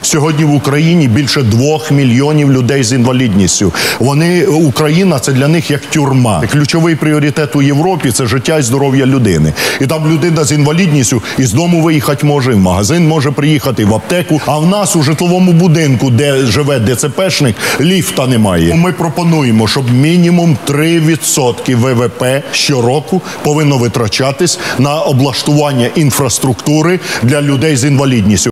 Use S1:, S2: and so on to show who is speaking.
S1: Сьогодні в Україні більше 2 мільйонів людей з інвалідністю. Україна – це для них як тюрма. Ключовий пріоритет у Європі – це життя і здоров'я людини. І там людина з інвалідністю із дому виїхати може, в магазин може приїхати, в аптеку. А в нас у житловому будинку, де живе ДЦПшник, ліфта немає. Ми пропонуємо, щоб мінімум 3% ВВП щороку повинно витрачатись на облаштування інфраструктури для людей з інвалідністю.